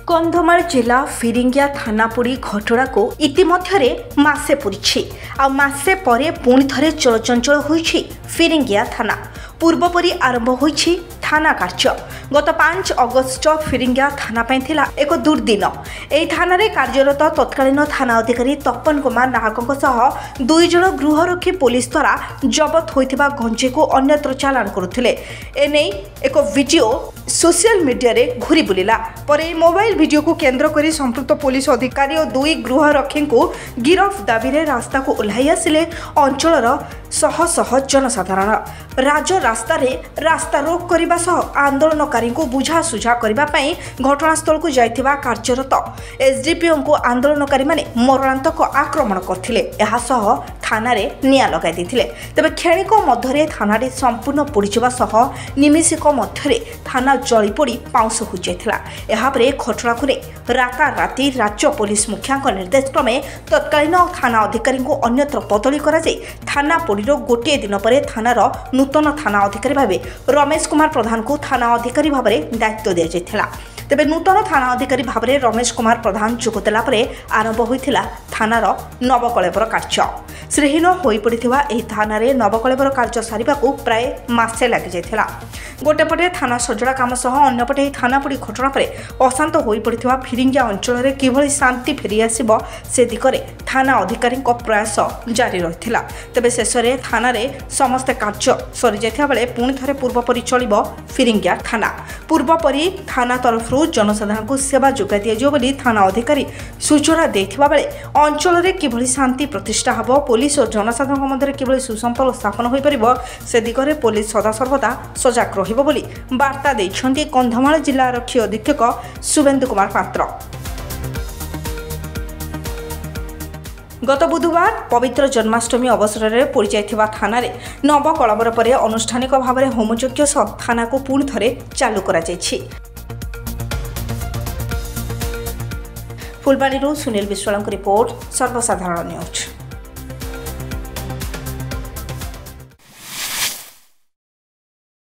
कंधमाल जिला फिरिंगिया थानापुरी घटना को इतिमध्य मासे पूरी आसे पर पुणी थे चलचंचल होइछि फिरिंगिया थाना पूर्वपरी आरंभ होइछि थाना कार्य। गत 5 अगस्ट फिरिंगिया थाना थिला एक दुर्दिन। एही थाना रे कार्यरत तत्कालीन थाना अधिकारी तपन कुमार नाहकଙ୍କ सह 2 जण गृहरक्षी पुलिस द्वारा जबत होइथिबा गंजे को अन्यत्र चालान करुथिले। एने एक वीडियो सोशल मीडिया रे घुरी बुलिला पर मोबाइल वीडियो को केंद्र करी संपृक्त पुलिस अधिकारी और 2 गृहरक्षी को गिरफ दाबी रे रास्ता को ओह्लाई आसिले अंचलर शह शह जनसाधारण। राज रास्ता रे रास्ता रोक करने सह आंदोलनकारी को बुझासुझा करने घटनास्थल को जाइथिबा कार्यरत एसडीपीओ को आंदोलनकारी माने मरणांतक आक्रमण करथिले। एहा सह थाना रे निया लगाई देथिले। तबे क्षणिक मध्य थाना रे संपूर्ण पोड़ीजिबा सह निमिषिक मध्य थाना जली पोड़ी पाउंस हो जाइथिला। एहा परे घटना को राताराति राज्य पुलिस मुखिया निर्देश क्रमे तत्कालीन थाना अधिकारी को अन्यत्र बदली करा जाय थाना पोड़ीर गोटे दिन पर थानार नूतन थाना अधिकारी भावे रमेश कुमार प्रधान को थाना अधिकारी भाव में दायित्व दि जाइथिला। तेबे नूतन थाना अधिकारी भाव में रमेश कुमार प्रधान जोगदेला परे आरंभ होइथिला थानार नवकलेबर कार्य। श्रीहीन होई पड़िथिबा एही थाना रे नवकलेबर कार्य सारिबाकू प्राय मासे लागि जाइथिला। गोटेपटे थाना सजड़ा काम सह अन्यपटे थानापुरी घटना पर अशांत होई पड़िथिबा फिरिंगिया अंचल रे किभली शांति फेरी आसिबो से दिगरे थाना अधिकारी प्रयास जारी रहिथिला। तेबे शेष रे थाना रे समस्त कार्य सरी जाइथिबा बेले पुणी थरे पूर्वपरी चलिबो फिरिंगिया थाना। पूर्वपरी थाना तरफ जनसाधारण को सेवा जोगाई दिया बोली थाना अधिकारी सूचना देथिबा बेले अंचल रे किभली शांति प्रतिष्ठा हबो पुलिस और जनसाधारण मध्य किभली सुसंपर्क स्थापन होई परिबो से दिगरे पुलिस सदा सर्वदा सजग रहिबो बोली वार्ता दैछन्ती कंधमाल जिला आरक्षी अधीक्षक शुभेन्दु कुमार पात्र। गत बुधवार पवित्र जन्माष्टमी अवसर में पड़ जाइथिबा थाना रे नवकलबर पर अनुष्ठानिक भाव में होमयज्ञ सह थाना को पुणी थरे चालू करा जायछि। फुलबाणी सुनील विश्वाल रिपोर्ट सर्वसाधारण न्यूज।